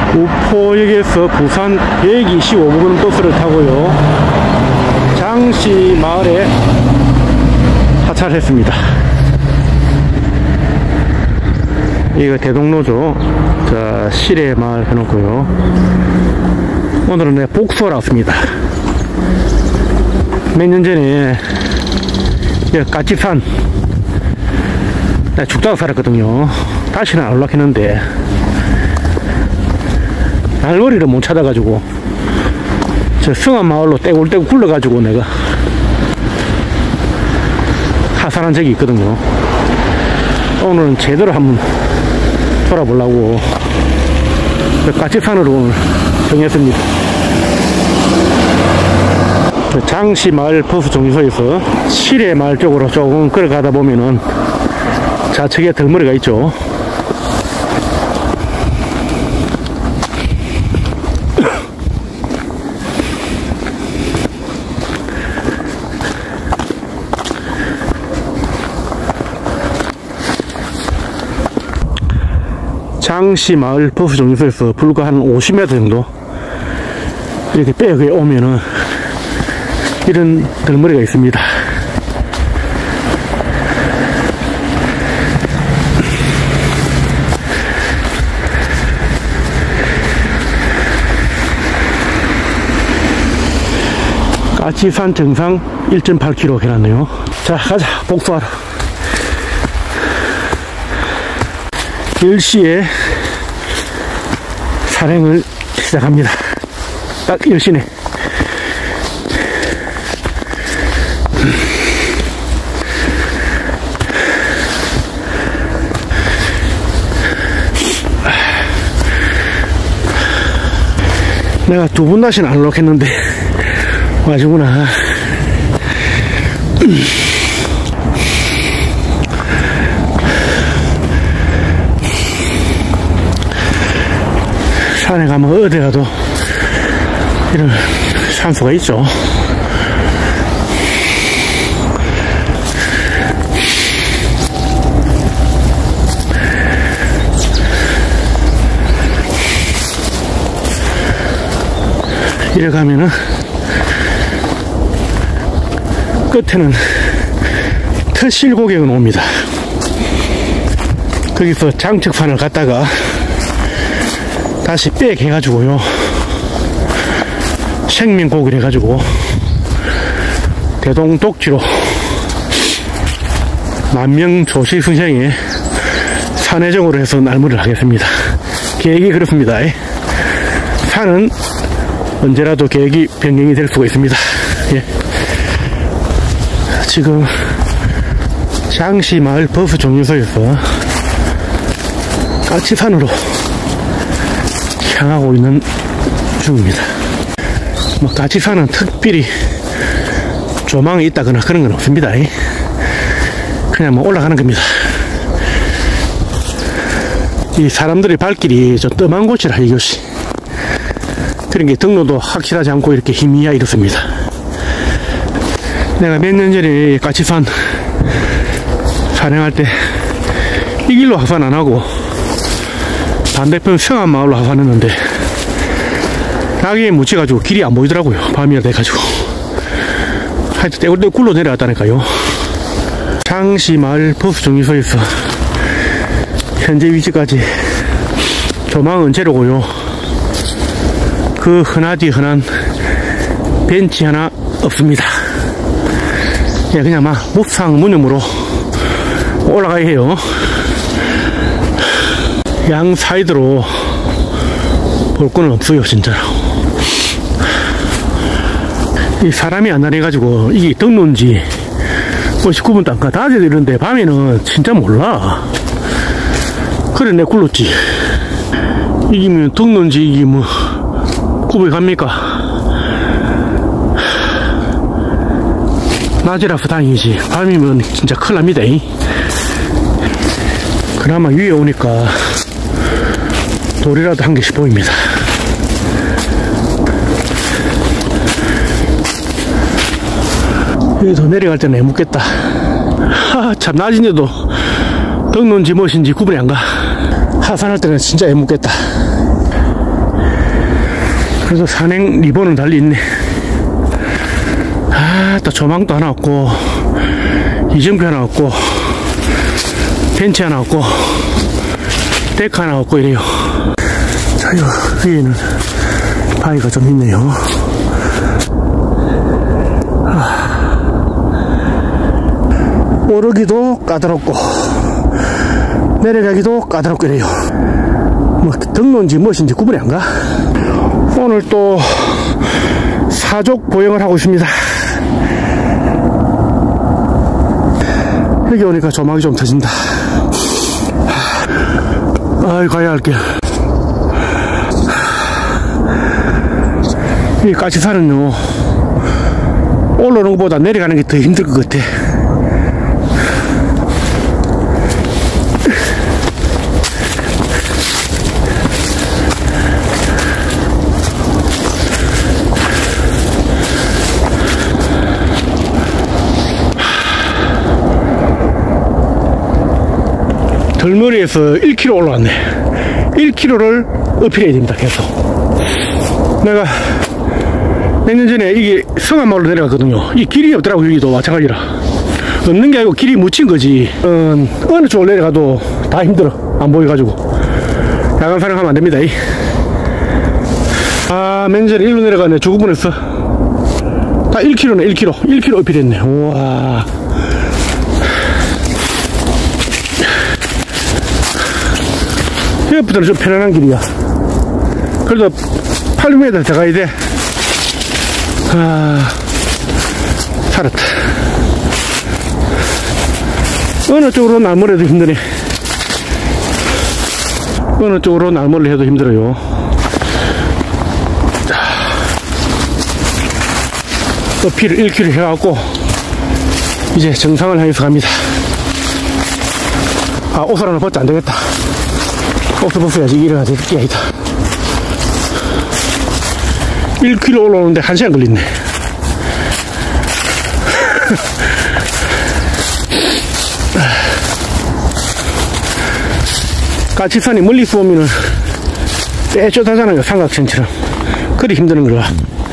우포역에서 부산 125분 버스를 타고요, 장시 마을에 하차했습니다. 이거 대동로죠. 자, 시내 마을 해놓고요. 오늘은 내가 복수하러 왔습니다. 몇 년 전에 까치산 내가 죽다가 살았거든요. 다시는 안 올라가는데 날머리를 못 찾아가지고 저 성안 마을로 떼굴떼굴 굴러가지고 내가 하산한 적이 있거든요. 오늘은 제대로 한번 돌아보려고 까치산으로 오늘 정했습니다. 장시 마을 버스 정류소에서 시내 마을 쪽으로 조금 걸어가다 보면은 좌측에 덜머리가 있죠. 장시 마을 버스 정류소에서 불과 한 50m 정도 이렇게 빼게 오면은 이런 덜머리가 있습니다. 까치산 정상 1.8km 해놨네요. 자, 가자. 복수하러. 10시에 산행을 시작합니다. 딱 10시네. 내가 두 번 다시는 안 올라갔는데 와주구나. 산에 가면 어디 가도 이런 산소가 있죠. 이래 가면은 끝에는 터실고개가 옵니다. 거기서 장척판을 갔다가 다시 빽 해가지고요, 생명고기를 해가지고 대동독지로 만명조시승생에 산회적으로 해서 날무를 하겠습니다. 계획이 그렇습니다. 산은 언제라도 계획이 변경이 될 수가 있습니다. 예. 지금 장시 마을 버스 정류소에서 까치산으로 향하고 있는 중입니다. 뭐 까치산은 특별히 조망이 있다거나 그런 건 없습니다. 그냥 뭐 올라가는 겁니다. 이 사람들의 발길이 좀 뜸한 곳이라 이것이. 그런 게 등로도 확실하지 않고 이렇게 희미야 이렇습니다. 내가 몇 년 전에 까치산 산행할 때 이 길로 하산 안 하고 반대편 성안 마을로 하산했는데 낙에 묻혀가지고 길이 안 보이더라고요. 밤이라 돼가지고. 하여튼 떼굴떼굴 굴러 내려왔다니까요. 장시 마을 버스 정류소에서 현재 위치까지 조망은 제로고요. 그 흔하디 흔한 벤치 하나 없습니다. 예, 그냥 막 묵상 무념으로 올라가야 해요. 양 사이드로 볼 거는 없어요, 진짜로. 이 사람이 안 다녀가지고 이게 등로인지 19분 안 가. 낮에도 이런데 밤에는 진짜 몰라. 그래, 내 굴렀지. 이기면 등로인지 이게 뭐 구분이 갑니까? 낮이라서 다행이지 밤이면 진짜 큰일 납니다. 그나마 위에 오니까 돌이라도 한 개씩 보입니다. 여기서 내려갈 때는 애먹겠다. 참 낮인데도 등로인지 무엇인지 구분이 안 가. 하산할 때는 진짜 애먹겠다. 그래서 산행 리본은 달려있네. 또 조망도 하나 없고, 이정표 하나 없고, 벤치 하나 없고, 데크 하나 없고 이래요. 자, 여기에는 바위가 좀 있네요. 오르기도 까다롭고 내려가기도 까다롭고 이래요. 뭐 등로인지 무엇인지 구분이 안 가. 오늘 또 사족 보행을 하고 있습니다. 여기 오니까 조망이 좀 터진다. 가야 할게. 이 까치산은요, 올라오는 것보다 내려가는 게 더 힘들 것 같아. 덜머리에서 1km 올라왔네. 1km를 어필해야 됩니다. 계속. 내가 몇 년 전에 이게 성안마을로 내려갔거든요. 이 길이 없더라고. 여기도 마찬가지라. 없는 게 아니고 길이 묻힌 거지. 어느 쪽을 내려가도 다 힘들어. 안 보여가지고. 야간 산행하면 안 됩니다. 몇 년 전에 일로 내려가네. 죽을 뻔했어. 다 1km네. 1km 어필했네. 우와. 생각보다는 좀 편안한 길이야. 그래도 800m 더 가야 돼. 살았다. 어느 쪽으로 날머리해도 힘드네. 어느 쪽으로 날머리를 해도 힘들어요. 어필을 1km 해갖고 이제 정상을 향해서 갑니다. 옷을 하나 벗자 안 되겠다. 옷을 벗어야지 일어나지 게 아니다. 1km 올라오는데 1시간 걸렸네. 까치산이 멀리서 오면은 빼쫓아잖아요. 삼각천처럼. 그리 힘드는 거라.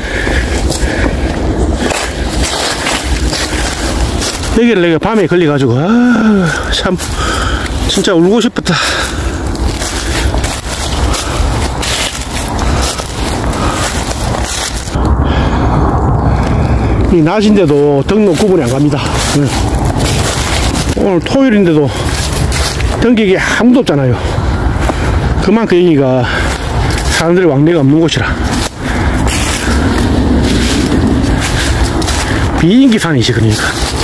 여기를 내가 밤에 걸려가지고 참 진짜 울고 싶었다. 이 낮인데도 등록 구분이 안 갑니다. 오늘 토요일인데도 등객이 아무도 없잖아요. 그만큼 여기가 사람들이 왕래가 없는 곳이라. 비인기 산이지. 그러니까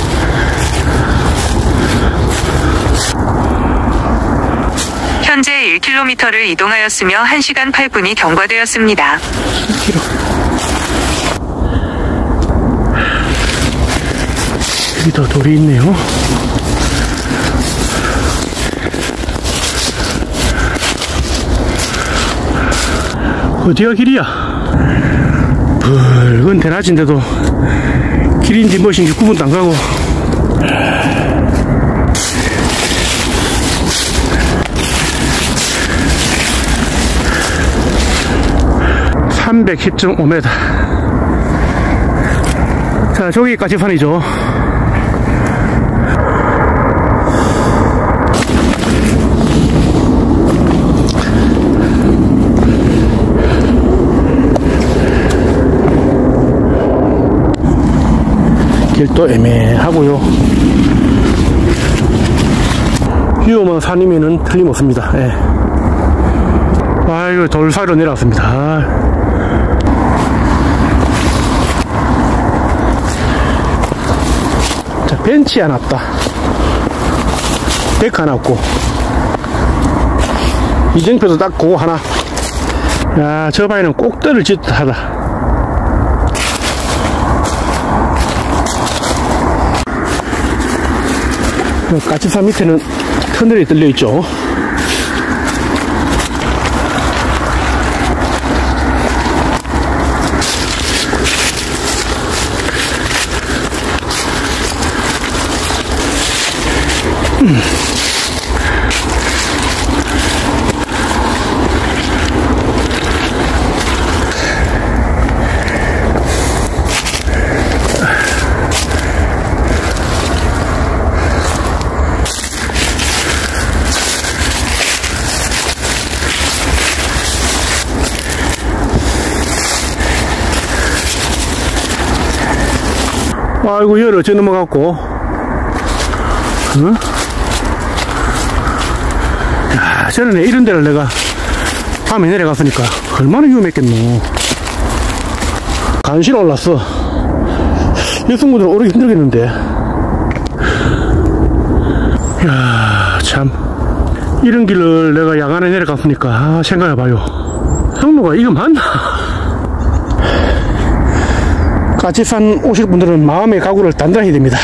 현재 1km를 이동하였으며 1시간 8분이 경과되었습니다. 1km. 여기도 돌이 있네요. 어디가 길이야? 붉은 대낮인데도 길인지 무엇인지 구분도 안 가고. (310.5m) 자, 저기 까치산이죠. 길도 애매하고요. 위험한 산이면은 틀림없습니다. 예. 아이고, 돌 사이로 내려왔습니다. 자, 벤치 하나 없다. 데크 하나 없고. 이정표도 딱 그거 하나. 야, 저 바위는 꼭 떨어질 듯 하다. 까치산 밑에는 터널이 뚫려 있죠. 아이고, 열 어째 넘어갔고. 응? 야, 저는 이런 데를 내가 밤에 내려갔으니까 얼마나 위험했겠노. 간신히 올랐어. 여성분들은 오르기 힘들겠는데. 야, 참. 이런 길을 내가 야간에 내려갔으니까, 생각해봐요. 성로가 이거 맞나? 까치산 오실 분들은 마음의 각오를 단단히 해야 됩니다.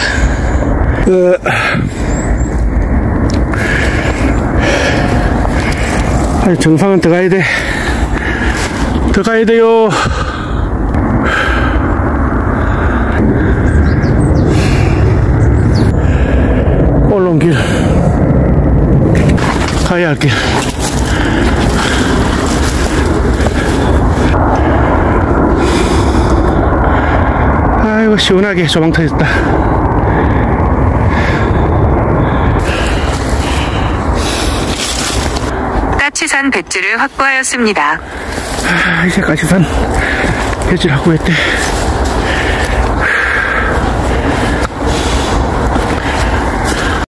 정상은 더 가야 돼. 더 가야 돼요. 올라온 길. 가야 할 길. 아이고, 시원하게 조망 터졌다. 까치산 배지를 확보하였습니다. 이제 까치산 배지를 확보했대.